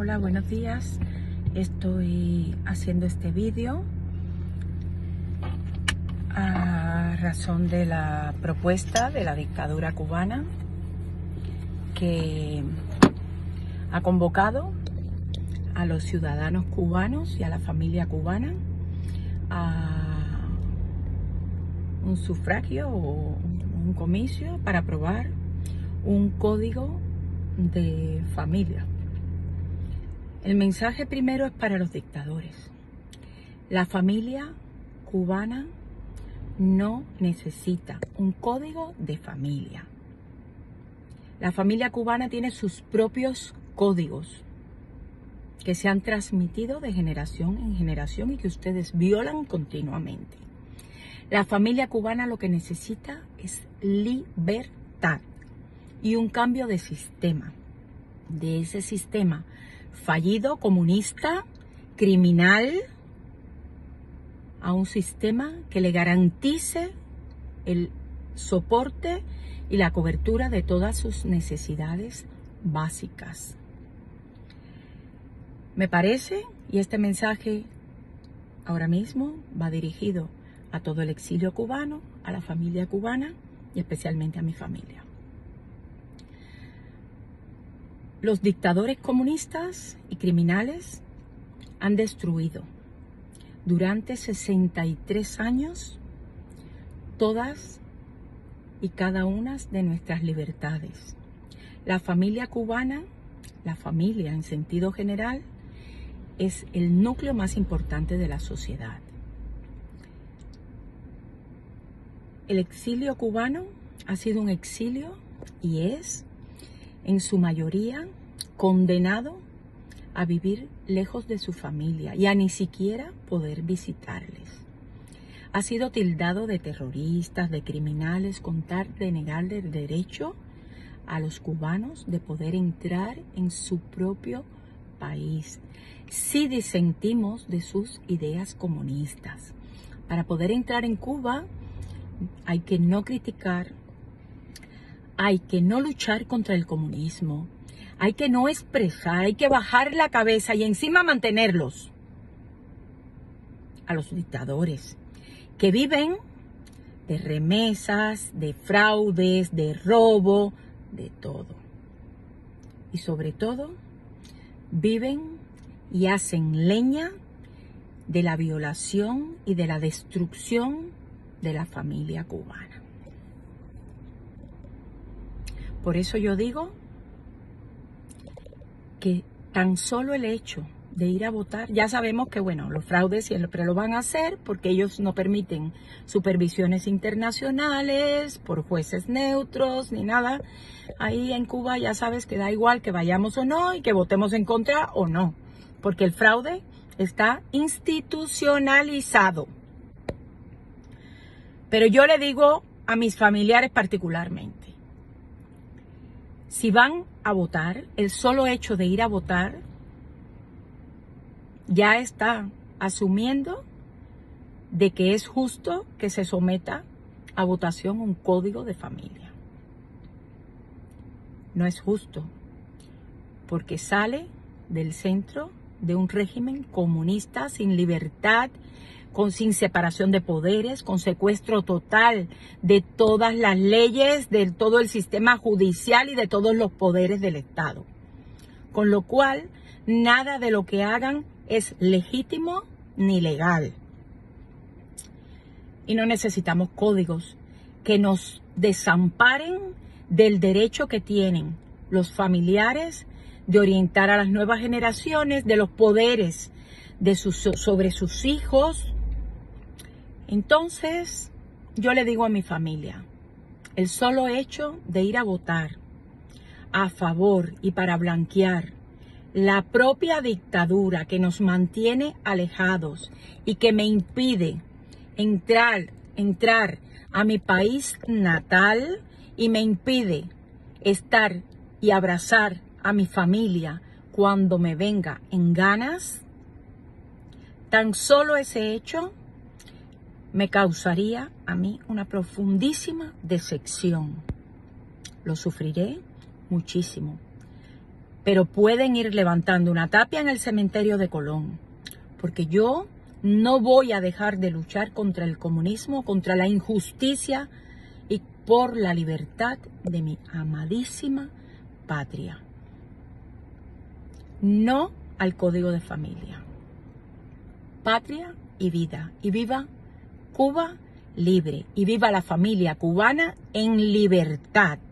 Hola, buenos días. Estoy haciendo este vídeo a razón de la propuesta de la dictadura cubana que ha convocado a los ciudadanos cubanos y a la familia cubana a un sufragio o un comicio para aprobar un código de familia. El mensaje primero es para los dictadores. La familia cubana no necesita un código de familia. La familia cubana tiene sus propios códigos que se han transmitido de generación en generación y que ustedes violan continuamente. La familia cubana lo que necesita es libertad y un cambio de sistema, de ese sistema fallido, comunista, criminal, a un sistema que le garantice el soporte y la cobertura de todas sus necesidades básicas. Me parece, y este mensaje ahora mismo va dirigido a todo el exilio cubano, a la familia cubana y especialmente a mi familia. Los dictadores comunistas y criminales han destruido durante 63 años todas y cada una de nuestras libertades. La familia cubana, la familia en sentido general, es el núcleo más importante de la sociedad. El exilio cubano ha sido un exilio y es, en su mayoría, condenado a vivir lejos de su familia y a ni siquiera poder visitarles. Ha sido tildado de terroristas, de criminales, con tal de negarle el derecho a los cubanos de poder entrar en su propio país, si disentimos de sus ideas comunistas. Para poder entrar en Cuba hay que no criticar, hay que no luchar contra el comunismo, hay que no expresar, hay que bajar la cabeza y encima mantenerlos a los dictadores que viven de remesas, de fraudes, de robo, de todo. Y sobre todo, viven y hacen leña de la violación y de la destrucción de la familia cubana. Por eso yo digo que tan solo el hecho de ir a votar, ya sabemos que bueno, los fraudes siempre lo van a hacer porque ellos no permiten supervisiones internacionales por jueces neutros ni nada. Ahí en Cuba ya sabes que da igual que vayamos o no y que votemos en contra o no, porque el fraude está institucionalizado. Pero yo le digo a mis familiares particularmente, si van a votar, el solo hecho de ir a votar ya está asumiendo de que es justo que se someta a votación un código de familia. No es justo, porque sale del centro de un régimen comunista sin libertad, sin separación de poderes, con secuestro total de todas las leyes, de todo el sistema judicial y de todos los poderes del Estado. Con lo cual, nada de lo que hagan es legítimo ni legal. Y no necesitamos códigos que nos desamparen del derecho que tienen los familiares de orientar a las nuevas generaciones, de los poderes sobre sus hijos. Entonces, yo le digo a mi familia, el solo hecho de ir a votar a favor y para blanquear la propia dictadura que nos mantiene alejados y que me impide entrar a mi país natal y me impide estar y abrazar a mi familia cuando me venga en ganas, tan solo ese hecho me causaría a mí una profundísima decepción. Lo sufriré muchísimo. pero pueden ir levantando una tapia en el cementerio de Colón, porque yo no voy a dejar de luchar contra el comunismo, contra la injusticia y por la libertad de mi amadísima patria. No al código de familia. Patria y vida. Y viva Cuba libre. Y viva la familia cubana en libertad.